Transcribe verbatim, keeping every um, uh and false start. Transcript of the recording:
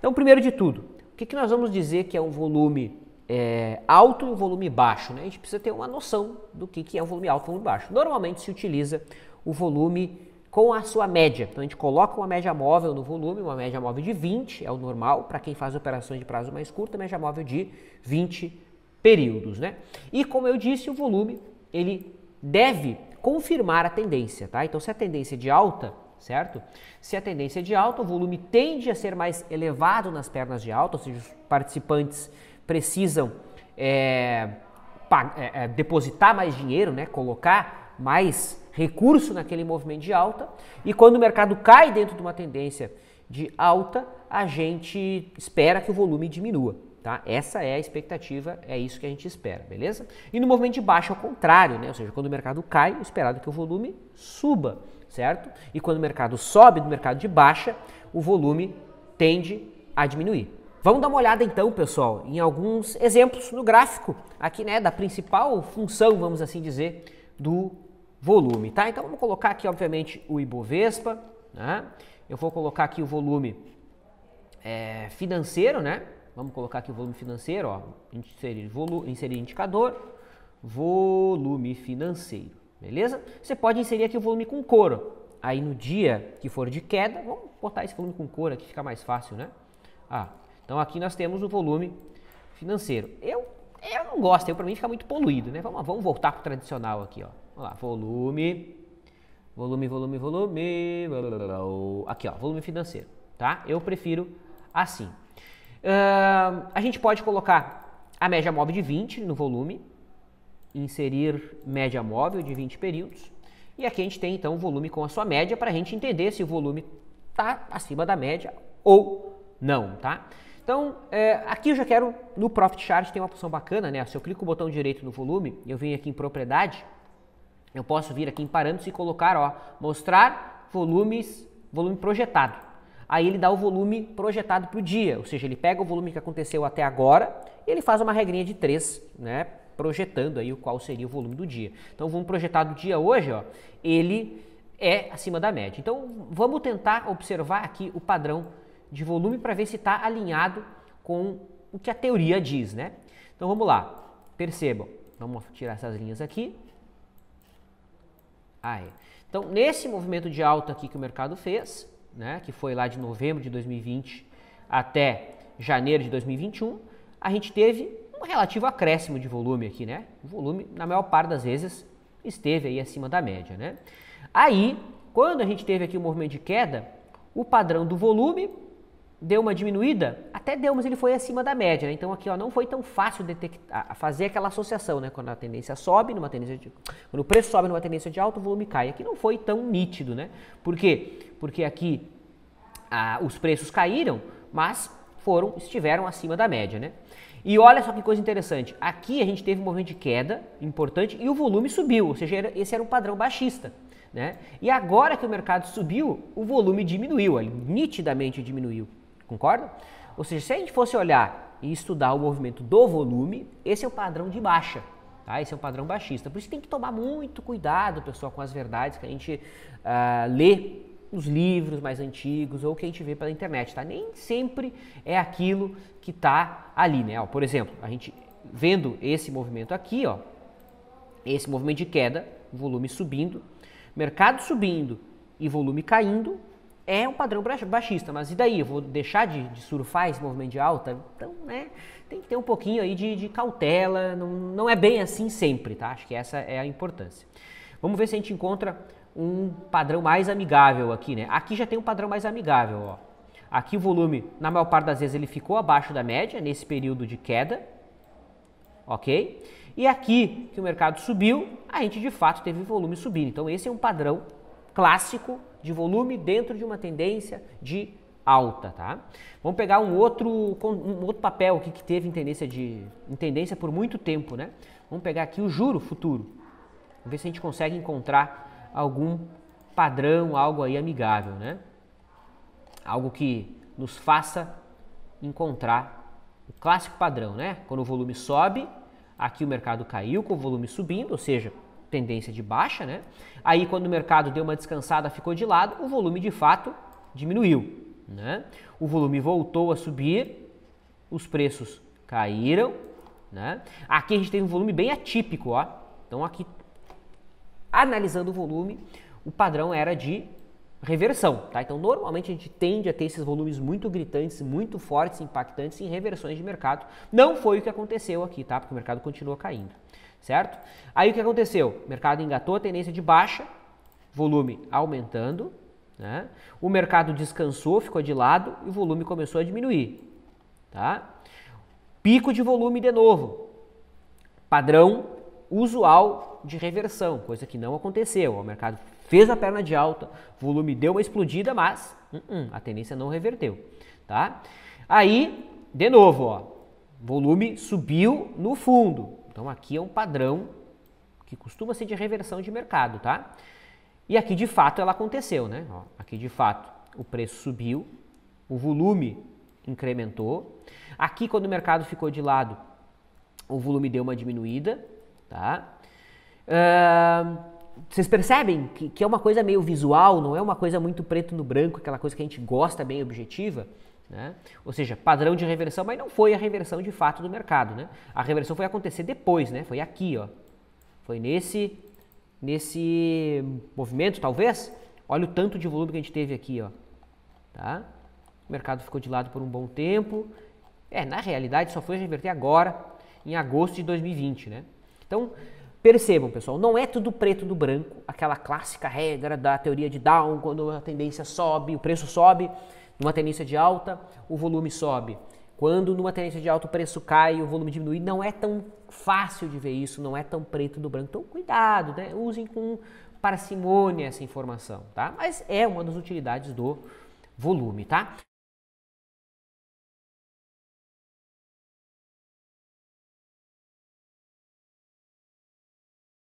Então, primeiro de tudo, o que, que nós vamos dizer que é um volume é, alto e um volume baixo, né? A gente precisa ter uma noção do que, que é um volume alto e um volume baixo. Normalmente se utiliza o volume com a sua média. Então a gente coloca uma média móvel no volume, uma média móvel de vinte, é o normal, para quem faz operações de prazo mais curto, média móvel de vinte períodos, né? E como eu disse, o volume, ele deve confirmar a tendência, tá? Então se a tendência é de alta, certo? Se a tendência é de alta, o volume tende a ser mais elevado nas pernas de alta, ou seja, os participantes precisam é, é, é, depositar mais dinheiro, né? Colocar mais recurso naquele movimento de alta, e quando o mercado cai dentro de uma tendência de alta, a gente espera que o volume diminua, tá? Essa é a expectativa, é isso que a gente espera, beleza? E no movimento de baixa, ao contrário, né? Ou seja, quando o mercado cai, é esperado que o volume suba, certo? E quando o mercado sobe do mercado de baixa, o volume tende a diminuir. Vamos dar uma olhada então, pessoal, em alguns exemplos no gráfico aqui, né, da principal função, vamos assim dizer, do volume, tá? Então vamos colocar aqui, obviamente, o Ibovespa, né? Eu vou colocar aqui o volume é, financeiro, né? Vamos colocar aqui o volume financeiro, ó, inserir, volu inserir indicador, volume financeiro, beleza? Você pode inserir aqui o volume com cor. Aí no dia que for de queda, vamos botar esse volume com cor aqui, fica mais fácil, né? Ah, então aqui nós temos o volume financeiro. Eu, eu não gosto, eu, para mim fica muito poluído, né? Vamos, vamos voltar para o tradicional aqui, ó. Vamos lá, volume, volume, volume, volume, blá, blá, blá, blá, aqui ó, volume financeiro, tá? Eu prefiro assim. Uh, a gente pode colocar a média móvel de vinte no volume, inserir média móvel de vinte períodos, e aqui a gente tem então o volume com a sua média para a gente entender se o volume está acima da média ou não, tá? Então, é, aqui eu já quero, no Profit Chart tem uma opção bacana, né? Se eu clico o botão direito no volume, eu venho aqui em propriedade, eu posso vir aqui em parâmetros e colocar, ó, mostrar volumes, volume projetado. Aí ele dá o volume projetado para o dia, ou seja, ele pega o volume que aconteceu até agora e ele faz uma regrinha de três, né, projetando aí o qual seria o volume do dia. Então o volume projetado do dia hoje, ó, ele é acima da média. Então vamos tentar observar aqui o padrão de volume para ver se está alinhado com o que a teoria diz, né? Então vamos lá, percebam, vamos tirar essas linhas aqui. Aí. Então, nesse movimento de alta aqui que o mercado fez, né, que foi lá de novembro de dois mil e vinte até janeiro de dois mil e vinte e um, a gente teve um relativo acréscimo de volume aqui, né? O volume, na maior parte das vezes, esteve aí acima da média, né? Aí, quando a gente teve aqui o movimento de queda, o padrão do volume deu uma diminuída, até deu, mas ele foi acima da média, né? Então aqui ó, não foi tão fácil detectar, fazer aquela associação, né? Quando a tendência sobe, numa tendência de, quando o preço sobe numa tendência de alta, o volume cai. Aqui não foi tão nítido, né? Por quê? Porque aqui ah, os preços caíram, mas foram, estiveram acima da média, né? E olha só que coisa interessante, aqui a gente teve um movimento de queda importante e o volume subiu, ou seja, esse era um padrão baixista, né? E agora que o mercado subiu, o volume diminuiu, ele nitidamente diminuiu. Concorda? Ou seja, se a gente fosse olhar e estudar o movimento do volume, esse é o padrão de baixa, tá? Esse é um padrão baixista. Por isso tem que tomar muito cuidado, pessoal, com as verdades que a gente uh, lê nos livros mais antigos ou que a gente vê pela internet, tá? Nem sempre é aquilo que tá ali, né? Ó, por exemplo, a gente vendo esse movimento aqui, ó, esse movimento de queda, volume subindo, mercado subindo e volume caindo, é um padrão baixista, mas e daí? Eu vou deixar de, de surfar esse movimento de alta? Então, né, tem que ter um pouquinho aí de, de cautela, não, não é bem assim sempre, tá? Acho que essa é a importância. Vamos ver se a gente encontra um padrão mais amigável aqui, né? Aqui já tem um padrão mais amigável, ó. Aqui o volume, na maior parte das vezes, ele ficou abaixo da média, nesse período de queda, ok? E aqui, que o mercado subiu, a gente de fato teve volume subindo. Então esse é um padrão clássico de volume dentro de uma tendência de alta, tá? Vamos pegar um outro, um outro papel aqui que teve em tendência, de, em tendência por muito tempo, né? Vamos pegar aqui o juro futuro. Vamos ver se a gente consegue encontrar algum padrão, algo aí amigável, né? Algo que nos faça encontrar o clássico padrão, né? Quando o volume sobe, aqui o mercado caiu com o volume subindo, ou seja, tendência de baixa, né? Aí quando o mercado deu uma descansada, ficou de lado, o volume de fato diminuiu, né? O volume voltou a subir, os preços caíram, né? Aqui a gente tem um volume bem atípico, ó. Então aqui, analisando o volume, o padrão era de reversão, tá? Então normalmente a gente tende a ter esses volumes muito gritantes, muito fortes, impactantes em reversões de mercado. Não foi o que aconteceu aqui, tá? Porque o mercado continua caindo, certo? Aí o que aconteceu? O mercado engatou a tendência de baixa, volume aumentando, né? O mercado descansou, ficou de lado e o volume começou a diminuir, tá? Pico de volume de novo, padrão usual de reversão, coisa que não aconteceu. O mercado fez a perna de alta, o volume deu uma explodida, mas uh -uh, a tendência não reverteu, tá? Aí, de novo, ó, volume subiu no fundo. Então aqui é um padrão que costuma ser de reversão de mercado, tá? E aqui de fato ela aconteceu, né? Ó, aqui de fato o preço subiu, o volume incrementou. Aqui quando o mercado ficou de lado, o volume deu uma diminuída, tá? Uh, vocês percebem que, que é uma coisa meio visual, não é uma coisa muito preto no branco, aquela coisa que a gente gosta bem objetiva, né? Ou seja, padrão de reversão, mas não foi a reversão de fato do mercado, né? A reversão foi acontecer depois, né? Foi aqui, ó. Foi nesse, nesse movimento, talvez. Olha o tanto de volume que a gente teve aqui, ó. Tá? O mercado ficou de lado por um bom tempo. É, na realidade só foi reverter agora, em agosto de dois mil e vinte, né? Então, percebam, pessoal, não é tudo preto do branco, aquela clássica regra da teoria de Down, quando a tendência sobe, o preço sobe, numa tendência de alta, o volume sobe. Quando numa tendência de alta o preço cai, o volume diminui, não é tão fácil de ver isso, não é tão preto do branco. Então, cuidado, né? Usem com parcimônia essa informação, tá? Mas é uma das utilidades do volume, tá?